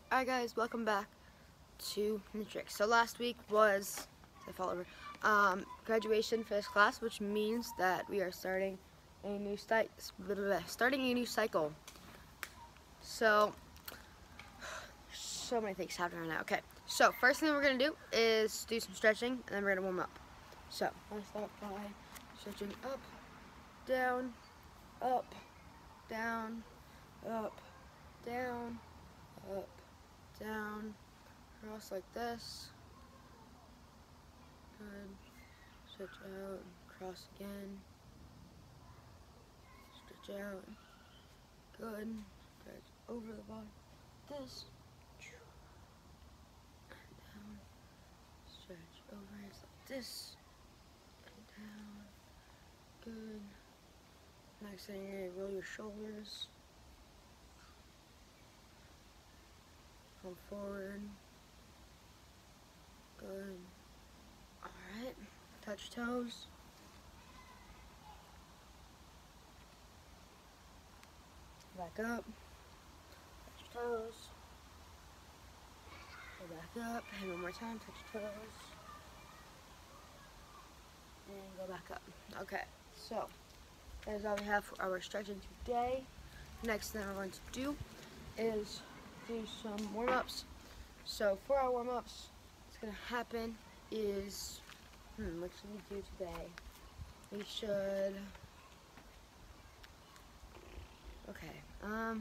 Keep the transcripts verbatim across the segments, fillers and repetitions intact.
Alright guys, welcome back to Matrix. So last week was, I fall over, um, graduation first class, which means that we are starting a new starting a new cycle. So, so many things happening right now. Okay, so first thing we're gonna do is do some stretching, and then we're gonna warm up. So let's start by stretching up, down, up, down, up, down, up, down, cross like this. Good. Stretch out, cross again. Stretch out. Good. Stretch over the body. This. And down. Stretch over it like this. And down. Good. Next thing, you're gonna roll your shoulders. Come forward. Good. Alright. Touch toes. Back up. Touch toes. Go back up. And one more time. Touch toes. And go back up. Okay. So, that is all we have for our stretching today. Next thing we're going to do is do some warm-ups. So for our warm-ups, what's gonna happen is, hmm, what should we do today? We should, okay, um,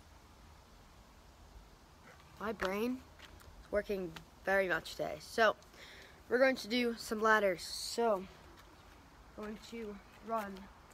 my brain is working very much today. So we're going to do some ladders. So we're going to run,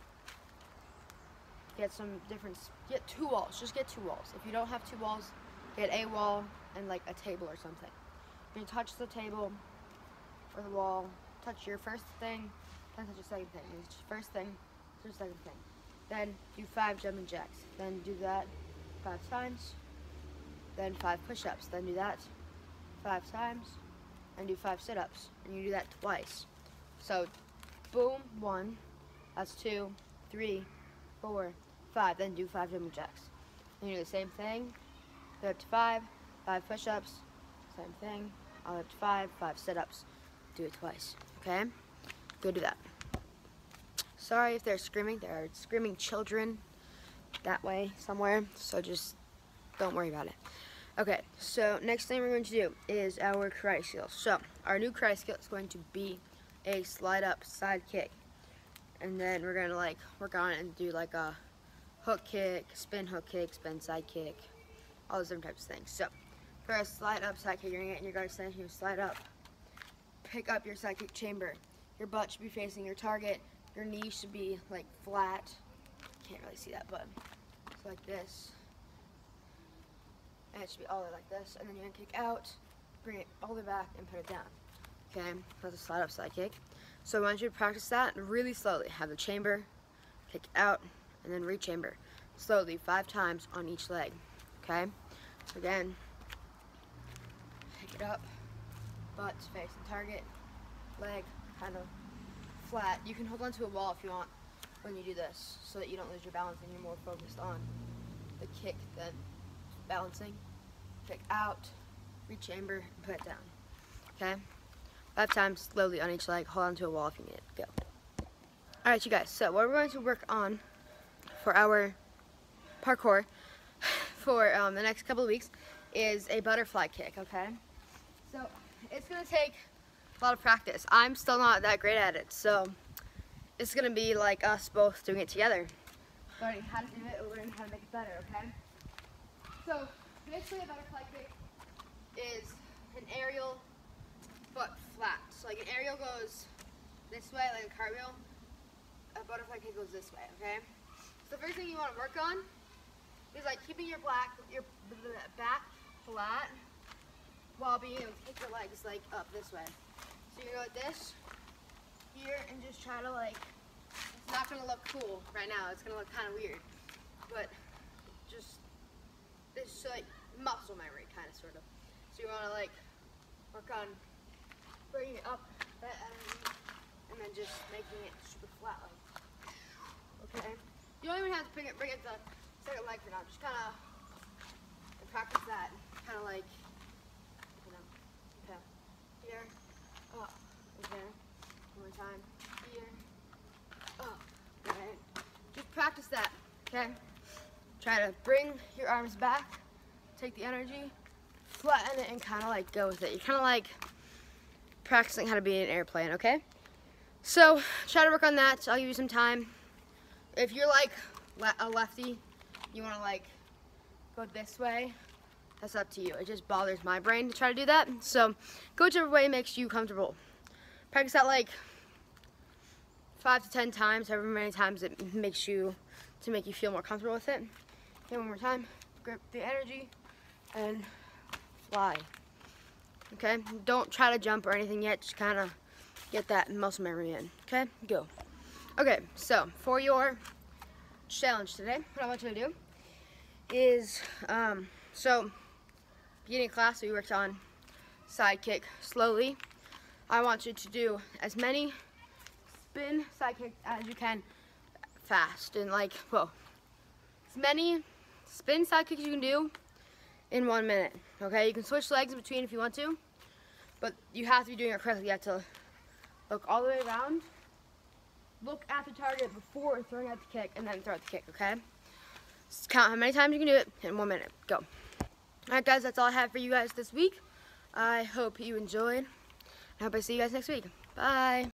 get some different, get two walls, just get two walls. If you don't have two walls, get a wall and like a table or something. You touch the table or the wall, touch your first thing, then touch your second thing. First thing, touch your second thing. Then do five jumping jacks. Then do that five times. Then five push-ups. Then do that five times. And do five sit-ups. And you do that twice. So, boom, one. That's two, three, four, five. Then do five jumping jacks. Then you do the same thing. Go up to five, five push-ups, same thing. All up to five, five sit-ups. Do it twice, okay? Go do that. Sorry if they're screaming. There are screaming children that way somewhere, so just don't worry about it. Okay, so next thing we're going to do is our karate skill. So our new karate skill is going to be a slide-up side kick, and then we're gonna like work on it and do like a hook kick, spin hook kick, spin side kick. All those different types of things. So, for a slide up side kick, you're gonna get in your guard stand here, slide up, pick up your side kick chamber. Your butt should be facing your target. Your knee should be like flat. Can't really see that, but it's like this. And it should be all the way like this. And then you're gonna kick out, bring it all the way back, and put it down. Okay, that's a slide up side kick. So I want you to practice that really slowly. Have the chamber, kick out, and then re-chamber. Slowly, five times on each leg. Okay, so again, pick it up, butt facing target, leg kind of flat. You can hold onto a wall if you want when you do this, so that you don't lose your balance and you're more focused on the kick than balancing. Kick out, re-chamber, and put it down. Okay, five times slowly on each leg. Hold onto a wall if you need it. Go. All right, you guys. So what we're going to work on for our parkour for um, the next couple of weeks is a butterfly kick, okay? So it's gonna take a lot of practice. I'm still not that great at it, so it's gonna be like us both doing it together. Learning how to do it, or learning how to make it better, okay? So basically a butterfly kick is an aerial but flat. So like an aerial goes this way, like a cartwheel. A butterfly kick goes this way, okay? So the first thing you wanna work on is like keeping your black, your back flat while being able to kick your legs like up this way. So you go like this here and just try to like, it's not gonna look cool right now. It's gonna look kind of weird, but just this like muscle memory kind of sort of. So you wanna like work on bringing it up that energy and then just making it super flat like. Okay. You don't even have to bring it, bring it to second leg for now. Just kind of practice that. Kind of like time here. Oh, right. Just practice that, okay? Try to bring your arms back, take the energy, flatten it, and kind of like go with it. You're kind of like practicing how to be in an airplane, okay? So try to work on that. So I'll give you some time. If you're like le a lefty, you want to like go this way, that's up to you. It just bothers my brain to try to do that. So go whichever way makes you comfortable. Practice that like five to ten times, however many times it makes you, to make you feel more comfortable with it. Okay, one more time. Grip the energy and fly. Okay, don't try to jump or anything yet. Just kind of get that muscle memory in. Okay, go. Okay, so for your challenge today, what I want you to do is, um, so beginning of class, we worked on side kick slowly. I want you to do as many spin side kicks as you can fast, and like, well, as many spin side kicks you can do in one minute. Okay, you can switch legs in between if you want to, but you have to be doing it correctly. You have to look all the way around, look at the target before throwing out the kick, and then throw out the kick, okay? Just count how many times you can do it in one minute. Go. Alright guys, that's all I have for you guys this week. I hope you enjoyed. I hope I see you guys next week. Bye.